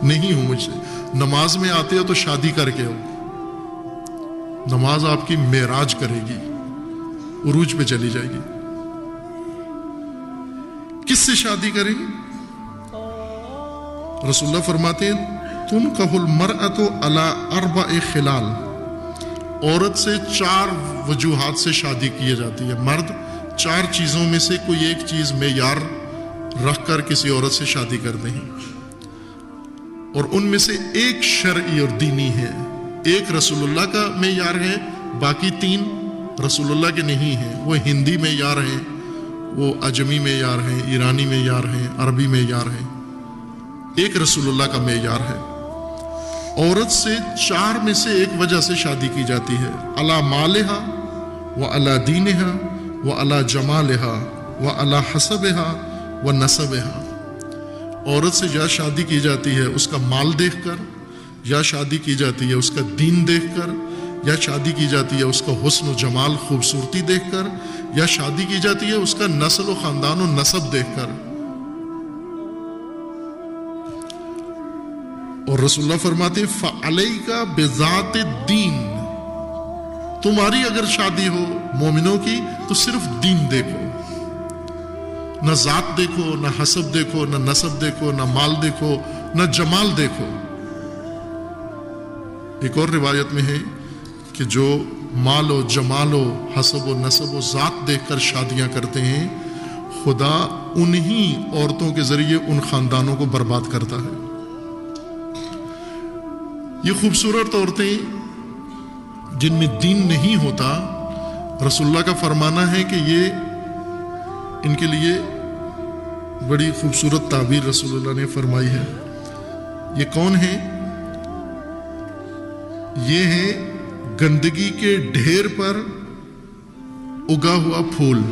نہیں ہوں مجھ سے. نماز میں آتے ہو تو شادی کر کے ہو. نماز آپ کی معراج کرے گی, عروج پہ چلی جائے گی. کس سے شادی کریں؟ رسول اللہ فرماتے ہیں تنکح المرأۃ علی 4 خلال. عورت سے 4 وجوہات سے شادی کی جاتی ہے. مرد 4 چیزوں میں سے کوئی ایک چیز معیار رکھ کر کسی عورت سے شادی کرتے ہیں, اور ان میں سے ایک شرعی اور دینی ہے. ایک رسول اللہ کا معیار ہے, باقی 3 رسول اللہ کے نہیں ہیں. وہ ہندی معیار ہیں, وہ عجمی معیار ہیں, ایرانی معیار ہیں, عربی معیار ہیں. ایک رسول اللہ کا معیار ہے. عورت سے 4 میں سے ایک وجہ سے شادی کی جاتی ہے. علی مالہا و علی دینہا و علی جمالہا و علی حسبہا و نسبہا. عورت سے یا شادی کی جاتی ہے اس کا مال دیکھ کر, یا شادی کی جاتی ہے اس کا دین دیکھ کر, یا شادی کی جاتی ہے اس کا حسن و جمال خوبصورتی دیکھ کر, یا شادی کی جاتی ہے اس کا نسل و خاندان و نسب دیکھ کر. اور رسول اللہ فرماتے فَعَلَيْكَ بِذَاتِ الدِّينِ. تمہاری اگر شادی ہو مومنوں کی تو صرف دین دیکھو, نہ ذات دیکھو, نہ حسب دیکھو, نہ نسب دیکھو, نہ مال دیکھو, نہ جمال دیکھو. ایک اور روایت میں ہے کہ جو مال و جمال و حسب و نسب و ذات دیکھ کر شادیاں کرتے ہیں, خدا انہی عورتوں کے ذریعے ان خاندانوں کو برباد کرتا ہے. یہ خوبصورت عورتیں جن میں دین نہیں ہوتا, رسول اللہ کا فرمانا ہے کہ یہ ان کے لیے بڑی خوبصورت تعبیر رسول اللہ نے فرمائی ہے. یہ کون ہیں؟ یہ ہیں گندگی کے ڈھیر پر اگا ہوا پھول.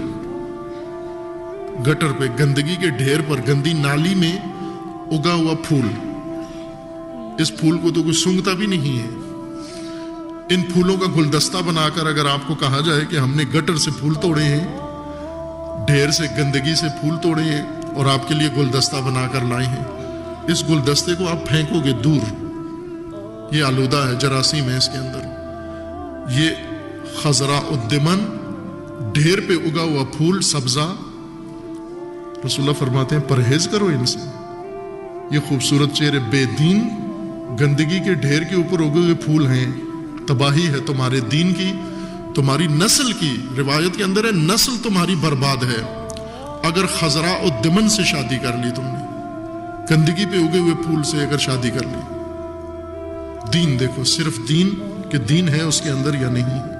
گٹر پہ گندگی کے ڈھیر پر, گندی نالی میں اگا ہوا پھول. اس پھول کو تو کوئی سونگھتا بھی نہیں ہے. ان پھولوں کا گلدستہ بنا کر اگر آپ کو کہا جائے کہ ہم نے گٹر سے پھول توڑے ہیں, ڈھیر سے گندگی سے پھول توڑے ہیں اور آپ کے لیے گلدستہ بنا کر لائے ہیں, اس گلدستے کو آپ پھینکو گے دور. یہ آلودہ ہے, جراثیم ہے اس کے اندر. یہ خضراء الدمن, ڈھیر پہ اگا ہوا پھول سبزہ. رسول اللہ فرماتے ہیں پرہیز کرو ان سے. یہ خوبصورت چہرے بے دین, گندگی کے ڈھیر کے اوپر اگے ہوئے پھول ہیں. تباہی ہے تمہارے دین کی, تمہاری نسل کی. روایت کے اندر ہے نسل تمہاری برباد ہے اگر خضراء الدمن سے شادی کر لی تم نے, گندگی پہ اگے ہوئے پھول سے اگر شادی کر لی. دین دیکھو, صرف دین کہ دین ہے اس کے اندر یا نہیں ہے.